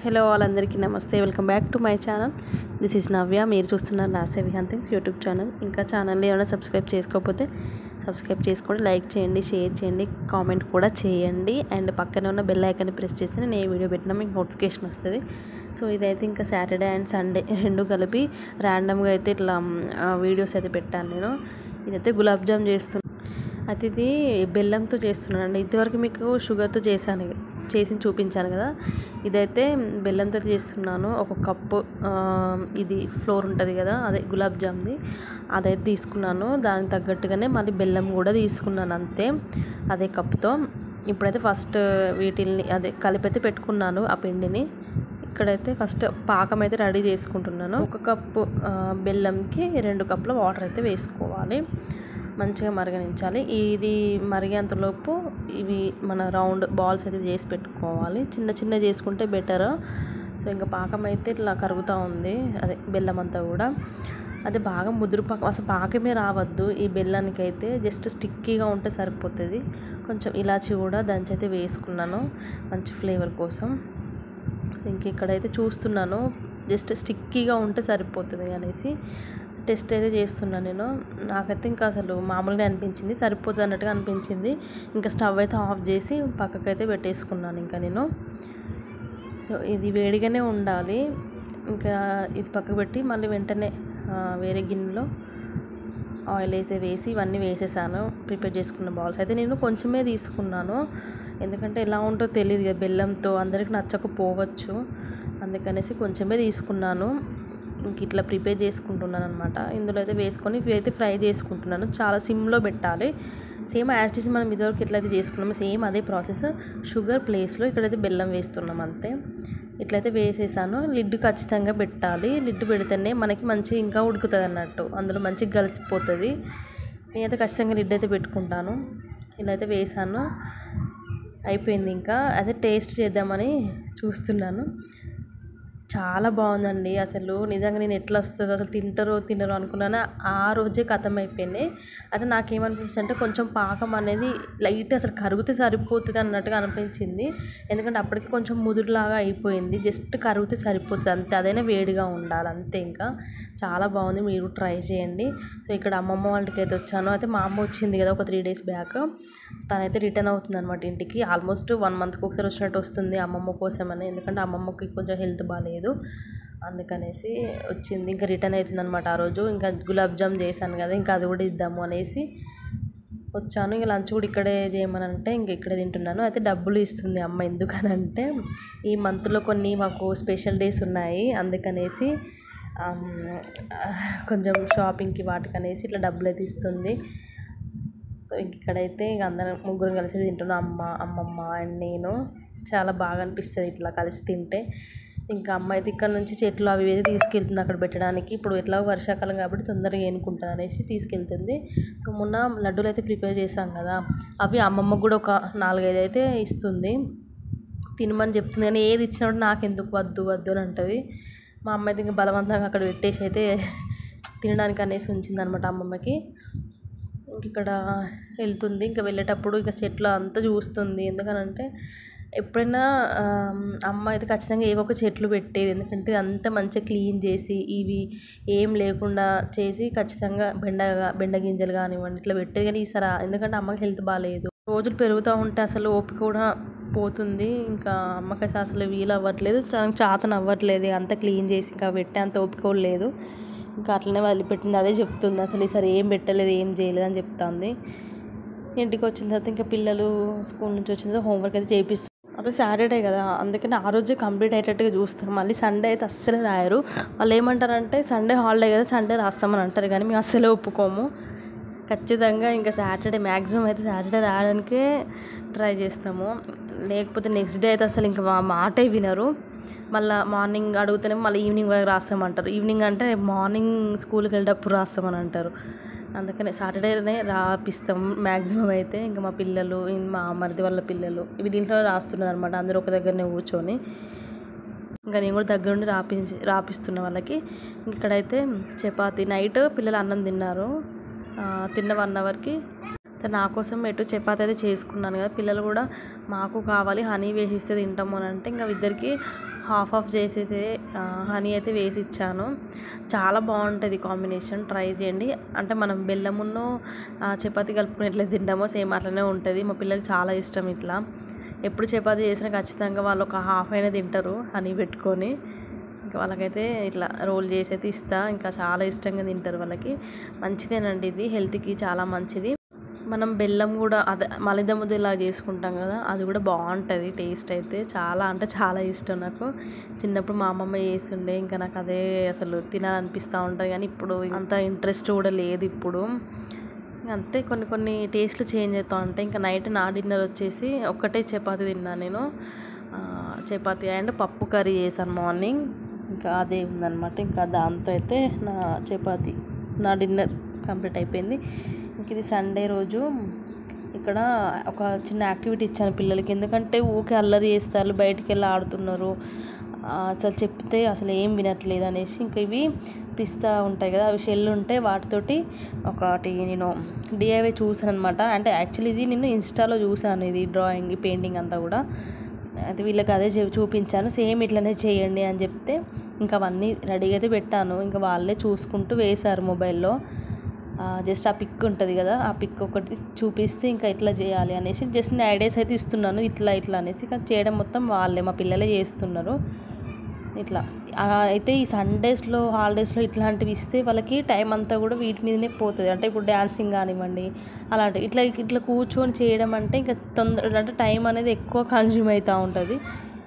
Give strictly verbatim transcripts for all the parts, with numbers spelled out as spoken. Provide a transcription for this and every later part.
Hello all అందరికీ నమస్తే. Welcome back to my channel. This is Navya. మీరు చూస్తున్నారు Lasya Vihaan things YouTube channel. ఇంకా ఛానల్ని ఏమైనా సబ్స్క్రైబ్ చేసుకోకపోతే సబ్స్క్రైబ్ చేసుకోండి, లైక్ చేయండి, షేర్ చేయండి, కామెంట్ కూడా చేయండి. అండ్ పక్కన ఉన్న బెల్ ఐకాన్ని ప్రెస్ చేస్తే నేను ఏ వీడియో పెట్టినా మీకు నోటిఫికేషన్ వస్తుంది. సో ఇదైతే ఇంకా సాటర్డే అండ్ సండే రెండు కలిపి ర్యాండమ్గా అయితే ఇట్లా వీడియోస్ అయితే పెట్టాను నేను. ఇదైతే గులాబ్ జామ్ చేస్తున్నాను. అయితే ఇది బెల్లంతో చేస్తున్నాను అండి. ఇంతవరకు మీకు షుగర్తో చేశాను చేసి చూపించాను కదా. ఇదైతే బెల్లంతో చేస్తున్నాను. ఒక కప్పు ఇది ఫ్లోర్ ఉంటుంది కదా, అదే గులాబ్ జామ్ది, అదైతే తీసుకున్నాను. దానికి తగ్గట్టుగానే మళ్ళీ బెల్లం కూడా తీసుకున్నాను, అంతే అదే కప్తో. ఇప్పుడైతే ఫస్ట్ వీటిల్ని అదే కలిపైతే పెట్టుకున్నాను ఆ పిండిని. ఇక్కడైతే ఫస్ట్ పాకం అయితే రెడీ చేసుకుంటున్నాను. ఒక కప్పు బెల్లంకి రెండు కప్పుల వాటర్ అయితే వేసుకోవాలి, మంచిగా మరగనించాలి. ఇది మరిగేంతలోపు ఇవి మన రౌండ్ బాల్స్ అయితే చేసి పెట్టుకోవాలి. చిన్న చిన్న చేసుకుంటే బెటర్. సో ఇంకా పాకం అయితే ఇట్లా కరుగుతూ ఉంది, అదే బెల్లం అంతా కూడా. అదే బాగా ముదురు పాకం, అసలు పాకమే రావద్దు ఈ బెల్లానికి అయితే, జస్ట్ స్టిక్కీగా ఉంటే సరిపోతుంది. కొంచెం ఇలాచి కూడా దంచి అయితే వేసుకున్నాను మంచి ఫ్లేవర్ కోసం. ఇంక ఇక్కడైతే చూస్తున్నాను జస్ట్ స్టిక్కీగా ఉంటే సరిపోతుంది అనేసి టెస్ట్ అయితే చేస్తున్నాను నేను. నాకైతే ఇంకా అసలు మామూలుగా అనిపించింది, సరిపోతుంది అన్నట్టుగా అనిపించింది. ఇంకా స్టవ్ అయితే ఆఫ్ చేసి పక్కకైతే పెట్టేసుకున్నాను. ఇంకా నేను ఇది వేడిగానే ఉండాలి. ఇంకా ఇది పక్కకు పెట్టి మళ్ళీ వెంటనే వేరే గిన్నెలో ఆయిల్ అయితే వేసి ఇవన్నీ వేసేసాను. ప్రిపేర్ చేసుకున్న బాల్స్ అయితే నేను కొంచెమే తీసుకున్నాను, ఎందుకంటే ఎలా ఉంటుందో తెలియదు కదా, బెల్లంతో అందరికి నచ్చకపోవచ్చు, అందుకనేసి కొంచెమే తీసుకున్నాను. ఇంక ఇట్లా ప్రిపేర్ చేసుకుంటున్నాను అనమాట. ఇందులో అయితే వేసుకొని ఇవి అయితే ఫ్రై చేసుకుంటున్నాను. చాలా సిమ్లో పెట్టాలి. సేమ్ యాస్టిస్ మనం ఇదివరకు ఎట్లయితే చేసుకున్నామో సేమ్ అదే ప్రాసెస్. షుగర్ ప్లేస్లో ఇక్కడైతే బెల్లం వేస్తున్నాం అంతే. ఇట్లయితే వేసేసాను. లిడ్ ఖచ్చితంగా పెట్టాలి. లిడ్ పెడితేనే మనకి మంచిగా ఇంకా ఉడుకుతుంది అన్నట్టు, అందులో మంచిగా కలిసిపోతుంది. నేనైతే ఖచ్చితంగా లిడ్ అయితే పెట్టుకుంటాను. ఇలా అయితే వేసాను, అయిపోయింది. ఇంకా అదే టేస్ట్ చేద్దామని చూస్తున్నాను. చాలా బాగుందండి. అసలు నిజంగా నేను ఎట్లా వస్తుందో, అసలు తింటారో తినరో అనుకున్నాను. ఆ రోజే ఖతం అయిపోయినాయి. అయితే నాకేమనిపించింది అంటే కొంచెం పాకం అనేది లైట్ అసలు కరిగితే సరిపోతుంది అన్నట్టుగా అనిపించింది. ఎందుకంటే అప్పటికి కొంచెం ముదురులాగా అయిపోయింది. జస్ట్ కరిగితే సరిపోతుంది అంతే, అదైనా వేడిగా ఉండాలి అంతే. ఇంకా చాలా బాగుంది, మీరు ట్రై చేయండి. సో ఇక్కడ అమ్మమ్మ వాళ్ళకి అయితే వచ్చాను. అయితే మా అమ్మ వచ్చింది కదా ఒక త్రీ డేస్ బ్యాక్, తనైతే రిటర్న్ అవుతుంది అనమాట ఇంటికి. ఆల్మోస్ట్ వన్ మంత్కి ఒకసారి వచ్చినట్టు వస్తుంది అమ్మమ్మ కోసమని, ఎందుకంటే అమ్మమ్మకి కొంచెం హెల్త్ బాగాలేదు, అందుకనేసి వచ్చింది. ఇంకా రిటర్న్ అవుతుంది అనమాట ఆ రోజు. ఇంకా గులాబ్ జామ్ చేశాను కదా, ఇంకా అది కూడా ఇద్దాము అనేసి వచ్చాను. ఇంకా లంచ్ కూడా ఇక్కడే చేయమని అంటే ఇంక ఇక్కడే తింటున్నాను. అయితే డబ్బులు ఇస్తుంది అమ్మ, ఎందుకనంటే ఈ మంత్లో కొన్ని మాకు స్పెషల్ డేస్ ఉన్నాయి, అందుకనేసి కొంచెం షాపింగ్కి వాటికి అనేసి ఇట్లా డబ్బులు అయితే ఇస్తుంది. ఇంక ఇక్కడైతే ఇంక అందరం ముగ్గురం కలిసి తింటున్నాం, అమ్మ, అమ్మమ్మ అండ్ నేను. చాలా బాగా అనిపిస్తుంది ఇట్లా కలిసి తింటే. ఇంకా అమ్మ అయితే ఇక్కడ నుంచి చెట్లు అవి ఏది తీసుకెళ్తుంది అక్కడ పెట్టడానికి. ఇప్పుడు ఎట్లా వర్షాకాలం కాబట్టి తొందరగా ఏనుకుంటుంది అనేసి తీసుకెళ్తుంది. సో మొన్న లడ్డూలు అయితే ప్రిపేర్ చేశాం కదా, అవి అమ్మమ్మకు కూడా ఒక నాలుగైదు అయితే ఇస్తుంది, తినమని చెప్తుంది. కానీ ఏది ఇచ్చినప్పుడు నాకు ఎందుకు వద్దు వద్దు అని అంటుంది. మా అమ్మ అయితే ఇంకా బలవంతంగా అక్కడ పెట్టేసి అయితే తినడానికి అనేసి ఉంచింది అనమాట అమ్మమ్మకి. ఇంక ఇక్కడ వెళ్తుంది. ఇంకా వెళ్ళేటప్పుడు ఇక చెట్లు అంతా చూస్తుంది, ఎందుకనంటే ఎప్పుడైనా అమ్మ అయితే ఖచ్చితంగా ఏవో ఒక చెట్లు పెట్టేది, ఎందుకంటే అంతా మంచిగా క్లీన్ చేసి ఇవి ఏం లేకుండా చేసి ఖచ్చితంగా బెండ బెండ గింజలు కానివ్వండి ఇట్లా పెట్టేది. కానీ ఈసారి ఎందుకంటే అమ్మకి హెల్త్ బాగాలేదు, రోజులు పెరుగుతూ ఉంటే అసలు ఓపిక కూడా పోతుంది. ఇంకా అమ్మకైతే అసలు వీలు అవ్వట్లేదు, చాతన అవ్వట్లేదు అంతా క్లీన్ చేసి ఇంకా పెట్టే అంత ఓపిక కూడా లేదు. ఇంకా అట్లనే వదిలిపెట్టింది. అదే చెప్తుంది, అసలు ఈసారి ఏం పెట్టలేదు ఏం చేయలేదు అని చెప్తుంది. ఇంటికి వచ్చిన తర్వాత ఇంకా పిల్లలు స్కూల్ నుంచి వచ్చిన తర్వాత హోంవర్క్ అయితే చేయిస్తుంది. అదే సాటర్డే కదా, అందుకని ఆ రోజే కంప్లీట్ అయ్యేటట్టుగా చూస్తారు. మళ్ళీ సండే అయితే అస్సలు రాయరు. వాళ్ళు ఏమంటారంటే సండే హాలిడే కదా సండే రాస్తామని అంటారు, కానీ మేము అస్సలే ఒప్పుకోము. ఖచ్చితంగా ఇంకా సాటర్డే మ్యాక్సిమం అయితే సాటర్డే రాయడానికే ట్రై చేస్తాము. లేకపోతే నెక్స్ట్ డే అయితే అసలు ఇంకా మా మాటే వినరు. మళ్ళీ మార్నింగ్ అడుగుతేనే మళ్ళీ ఈవినింగ్ వరకు రాస్తామంటారు. ఈవినింగ్ అంటే మార్నింగ్ స్కూల్కి వెళ్ళేటప్పుడు రాస్తామని అంటారు. అందుకనే సాటర్డేనే రాపిస్తాం మ్యాక్సిమం అయితే. ఇంకా మా పిల్లలు, మా మరిది వాళ్ళ పిల్లలు ఇవి దీంట్లో రాస్తున్నారు అనమాట, అందరూ ఒక దగ్గరనే కూర్చొని. ఇంకా నేను కూడా దగ్గర నుండి రాపి రాపిస్తున్న వాళ్ళకి. ఇక్కడైతే చపాతి నైట్ పిల్లలు అన్నం తిన్నారు, తిన్న వన్ అవర్కి నా కోసం ఎటు చపాతి అయితే చేసుకున్నాను కదా. పిల్లలు కూడా మాకు కావాలి హనీ వేసిస్తే తింటాము అని అంటే ఇంకా ఇద్దరికి హాఫ్ ఆఫ్ చేసేసి హనీ అయితే వేసి ఇచ్చాను. చాలా బాగుంటుంది కాంబినేషన్, ట్రై చేయండి. అంటే మనం బెల్లమును చపాతీ కలుపుకుని ఎట్లా తింటామో సేమ్ అట్లనే ఉంటుంది. మా పిల్లలకి చాలా ఇష్టం ఇట్లా. ఎప్పుడు చపాతీ చేసినా ఖచ్చితంగా వాళ్ళు ఒక హాఫ్ అయినా తింటారు హనీ పెట్టుకొని. ఇంకా వాళ్ళకైతే ఇట్లా రోల్ చేసి అయితే ఇస్తా. ఇంకా చాలా ఇష్టంగా తింటారు. వాళ్ళకి మంచిదేనండి, ఇది హెల్త్కి చాలా మంచిది. మనం బెల్లం కూడా అదే మలిద ముద్ద ఇలా చేసుకుంటాం కదా, అది కూడా బాగుంటుంది టేస్ట్ అయితే. చాలా అంటే చాలా ఇష్టం నాకు. చిన్నప్పుడు మా అమ్మమ్మ చేస్తుండే, ఇంకా నాకు అదే అసలు తినాలనిపిస్తూ ఉంటుంది. కానీ ఇప్పుడు అంత ఇంట్రెస్ట్ కూడా లేదు ఇప్పుడు. అంతే, కొన్ని కొన్ని టేస్ట్లు చేంజ్ అవుతూ ఉంటాయి. ఇంకా నైట్ నా డిన్నర్ వచ్చేసి ఒక్కటే చపాతీ తిన్నాను నేను. చపాతీ అండ్ పప్పు కర్రీ చేశాను మార్నింగ్. ఇంకా అదే ఉందన్నమాట. ఇంకా దాంతో అయితే నా చపాతీ నా డిన్నర్ కంప్లీట్ అయిపోయింది. ఇంక ఇది సండే రోజు ఇక్కడ ఒక చిన్న యాక్టివిటీ ఇచ్చాను పిల్లలకి. ఎందుకంటే ఊకే అల్లరి చేస్తారు, బయటికి వెళ్ళి ఆడుతున్నారు, అసలు చెప్తే అసలు ఏం వినట్లేదు అనేసి ఇంకా ఇవి పిస్తా ఉంటాయి కదా, అవి షెల్ ఉంటాయి, వాటితోటి ఒకటి నేను డిఐవై చూసాను అనమాట. అంటే యాక్చువల్లీ ఇది నేను ఇన్స్టాలో చూసాను, ఇది డ్రాయింగ్ పెయింటింగ్ అంతా కూడా. అయితే వీళ్ళకి అదే చూపించాను, సేమ్ ఇట్లనే చేయండి అని చెప్తే ఇంకా అవన్నీ రెడీగా అయితే పెట్టాను. ఇంకా వాళ్ళే చూసుకుంటూ వేశారు మొబైల్లో. జస్ట్ ఆ పిక్ ఉంటుంది కదా, ఆ పిక్ ఒకటి చూపిస్తే ఇంకా ఇట్లా చేయాలి అనేసి జస్ట్ నేను ఐడియాస్ అయితే ఇస్తున్నాను, ఇట్లా ఇట్లా అనేసి. కానీ చేయడం మొత్తం వాళ్ళే, మా పిల్లలే చేస్తున్నారు ఇట్లా. అయితే ఈ సండేస్లో హాలిడేస్లో ఇట్లాంటివి ఇస్తే వాళ్ళకి టైం అంతా కూడా వీటి మీదనే పోతుంది. అంటే ఇప్పుడు డ్యాన్సింగ్ కానివ్వండి అలాంటివి, ఇట్లా ఇట్లా కూర్చొని చేయడం అంటే ఇంకా తొందర అంటే టైం అనేది ఎక్కువ కన్జ్యూమ్ అవుతూ ఉంటుంది.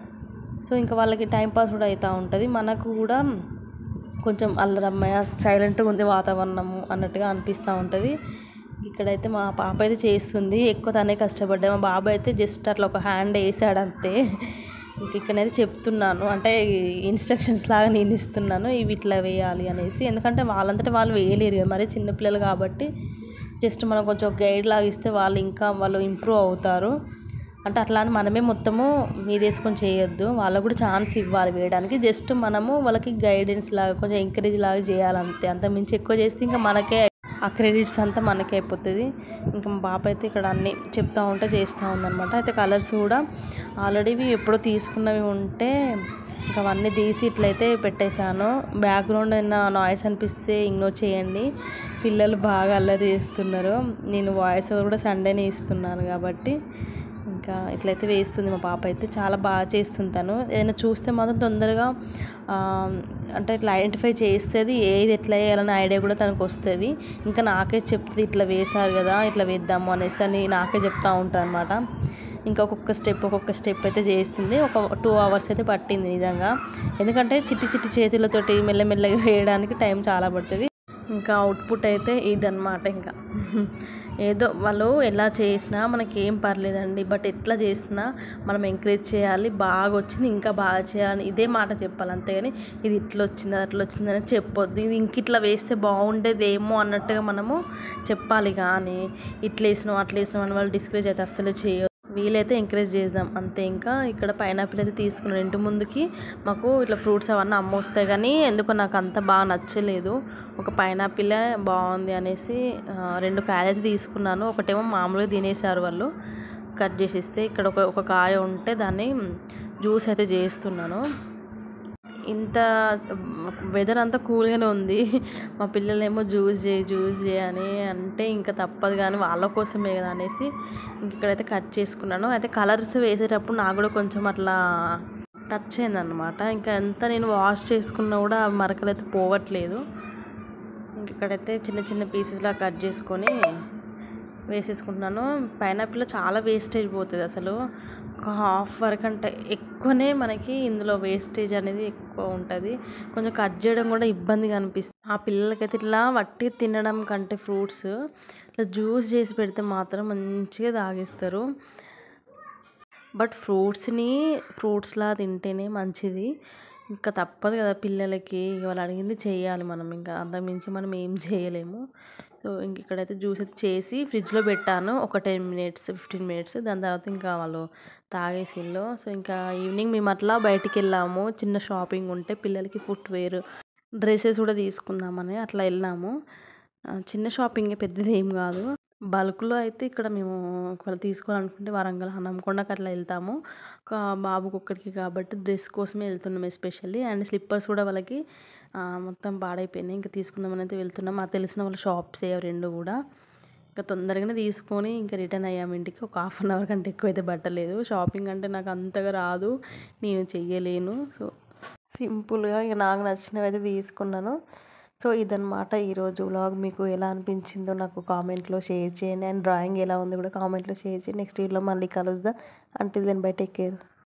సో ఇంకా వాళ్ళకి టైంపాస్ కూడా అవుతూ ఉంటుంది, మనకు కూడా కొంచెం అల్లరమ్మయ్య సైలెంట్గా ఉంది వాతావరణము అన్నట్టుగా అనిపిస్తూ ఉంటుంది. ఇక్కడైతే మా పాప అయితే చేస్తుంది, ఎక్కువ తనే కష్టపడ్డా. మా బాబు అయితే జస్ట్ అట్లా ఒక హ్యాండ్ వేసాడు అంతే. ఇంక ఇక్కడైతే చెప్తున్నాను, అంటే ఇన్స్ట్రక్షన్స్ లాగా నేను ఇస్తున్నాను, ఇవి ఇట్లా వేయాలి అనేసి. ఎందుకంటే వాళ్ళంతటా వాళ్ళు వేయలేరు కదా, మరి చిన్నపిల్లలు కాబట్టి జస్ట్ మనం కొంచెం గైడ్ లాగా ఇస్తే వాళ్ళు ఇంకా వాళ్ళు ఇంప్రూవ్ అవుతారు. అంటే అట్లా అని మనమే మొత్తము మీద వేసుకొని చేయొద్దు, వాళ్ళకు కూడా ఛాన్స్ ఇవ్వాలి వేయడానికి. జస్ట్ మనము వాళ్ళకి గైడెన్స్ లాగా కొంచెం ఎంకరేజ్ లాగా చేయాలంతే. అంత మించి ఎక్కువ చేస్తే ఇంకా మనకే ఆ క్రెడిట్స్ అంతా మనకే అయిపోతుంది. ఇంకా మా పాప అయితే ఇక్కడ అన్నీ చెప్తూ ఉంటే చేస్తూ ఉందన్నమాట. అయితే కలర్స్ కూడా ఆల్రెడీ ఎప్పుడో తీసుకున్నవి ఉంటే ఇంకా అవన్నీ తీసి ఇట్లయితే పెట్టేశాను. బ్యాక్గ్రౌండ్ అయినా నాయిస్ అనిపిస్తే ఇగ్నోర్ చేయండి, పిల్లలు బాగా అల్లరి చేస్తున్నారు. నేను వాయిస్ ఓవర్ కూడా సండేనే ఇస్తున్నాను కాబట్టి ఇంకా ఇట్లయితే వేస్తుంది మా పాప. అయితే చాలా బాగా చేస్తుంది తను. ఏదైనా చూస్తే మాత్రం తొందరగా అంటే ఇట్లా ఐడెంటిఫై చేస్తుంది, ఏది ఎట్లా వేయాలని ఐడియా కూడా తనకు వస్తుంది. ఇంకా నాకే చెప్తుంది, ఇట్లా వేశారు కదా ఇట్లా వేద్దాము అనేసి అని నాకే చెప్తూ ఉంటాను అనమాట. ఇంకా ఒక్కొక్క స్టెప్ ఒక్కొక్క స్టెప్ అయితే చేస్తుంది. ఒక టూ అవర్స్ అయితే పట్టింది నిజంగా, ఎందుకంటే చిట్టి చిట్టి చేతులతోటి మెల్లమెల్లగా వేయడానికి టైం చాలా పడుతుంది. ఇంకా అవుట్పుట్ అయితే ఇదన్నమాట. ఇంకా ఏదో వాళ్ళు ఎలా చేసినా మనకేం పర్లేదండి, బట్ ఎట్లా చేసినా మనం ఎంకరేజ్ చేయాలి, బాగా వచ్చింది ఇంకా బాగా చేయాలని ఇదే మాట చెప్పాలి. అంతేగాని ఇది ఇట్లా వచ్చింది అట్లా వచ్చింది అని చెప్పొద్దు. ఇది ఇంక ఇట్లా వేస్తే బాగుండేదేమో అన్నట్టుగా మనము చెప్పాలి, కానీ ఇట్లా వేసినాం అట్లా వేసినాం అని వాళ్ళు డిస్కరేజ్ అయితే అస్సలు చేయొద్దు. వీలైతే ఎంకరేజ్ చేద్దాం అంతే. ఇంకా ఇక్కడ పైనాపిల్ అయితే తీసుకున్నాను. ఇంటి ముందుకి మాకు ఇట్లా ఫ్రూట్స్ అవన్నీ అమ్మొస్తాయి, కానీ ఎందుకో నాకు అంత బాగా నచ్చలేదు. ఒక పైనాపిల్ బాగుంది అనేసి రెండు కాయలు అయితే తీసుకున్నాను. ఒకటేమో మామూలుగా తినేసారు వాళ్ళు, కట్ చేసి ఇస్తే. ఇక్కడ ఒక ఒక కాయ ఉంటే దాన్ని జ్యూస్ అయితే చేస్తున్నాను. ఇంత వెదర్ అంతా కూల్గానే ఉంది, మా పిల్లలేమో జ్యూస్ చేయి జ్యూస్ చేయి అని అంటే ఇంకా తప్పదు, కానీ వాళ్ళ కోసమే కదా అనేసి ఇంక ఇక్కడైతే కట్ చేసుకున్నాను. అయితే కలర్స్ వేసేటప్పుడు నాకు కూడా కొంచెం అట్లా టచ్ అయిందనమాట. ఇంకా ఎంత నేను వాష్ చేసుకున్నా కూడా మరకలు అయితే పోవట్లేదు. ఇంక ఇక్కడైతే చిన్న చిన్న పీసెస్లా కట్ చేసుకొని వేసేసుకుంటున్నాను. పైనాపిల్లో చాలా వేస్టేజ్ పోతుంది అసలు, ఒక హాఫ్ వరకు అంటే ఎక్కువనే మనకి ఇందులో వేస్టేజ్ అనేది ఎక్కువ ఉంటుంది. కొంచెం కట్ చేయడం కూడా ఇబ్బందిగా అనిపిస్తుంది. ఆ పిల్లలకైతే ఇట్లా వట్టి తినడం కంటే ఫ్రూట్స్ ఇట్లా జ్యూస్ చేసి పెడితే మాత్రం మంచిగా తాగేస్తారు. బట్ ఫ్రూట్స్ని ఫ్రూట్స్లా తింటేనే మంచిది. ఇంకా తప్పదు కదా పిల్లలకి, వాళ్ళు అడిగింది చేయాలి మనం, ఇంకా అంతకుమించి మనం ఏం చేయలేము. సో ఇంక ఇక్కడైతే జ్యూస్ అయితే చేసి ఫ్రిడ్జ్లో పెట్టాను ఒక టెన్ మినిట్స్ ఫిఫ్టీన్ మినిట్స్ దాని తర్వాత ఇంకా వాళ్ళు తాగేసిల్లో. సో ఇంకా ఈవినింగ్ మేము అట్లా బయటికి వెళ్ళాము, చిన్న షాపింగ్ ఉంటే పిల్లలకి ఫుట్వేర్ డ్రెస్సెస్ కూడా తీసుకుందామని అట్లా వెళ్ళాము. చిన్న షాపింగ్ పెద్దది ఏం కాదు. బల్క్‌లో అయితే ఇక్కడ మేము ఒకవేళ తీసుకోవాలనుకుంటే వరంగల్, హనంకొండకి అట్లా వెళ్తాము. ఒక బాబుకి ఒక్కడికి కాబట్టి డ్రెస్ కోసమే వెళ్తున్నాం ఎస్పెషల్లీ. అండ్ స్లిప్పర్స్ కూడా వాళ్ళకి ఆహ్, మొత్తం పాడైపోయినాయి. ఇంకా తీసుకుందామని అయితే వెళ్తున్నాం. మాకు తెలిసిన వాళ్ళ షాప్సే రెండు కూడా. ఇంకా తొందరగానే తీసుకొని ఇంకా రిటర్న్ అయ్యాము ఇంటికి. ఒక హాఫ్ అన్ అవర్ కంటే ఎక్కువైతే పట్టలేదు. షాపింగ్ అంటే నాకు అంతగా రాదు, నేను చెయ్యలేను. సో సింపుల్‌గా ఇక నాకు నచ్చినవైతే తీసుకున్నాను. సో ఇదనమాట ఈరోజు వ్లాగ్. మీకు ఎలా అనిపించిందో నాకు కామెంట్‌లో షేర్ చేయండి. అండ్ డ్రాయింగ్ ఎలా ఉందో కూడా కామెంట్‌లో షేర్ చేయండి. నెక్స్ట్ వీడియోలో మళ్ళీ కలుద్దాం. Until then bye, take care.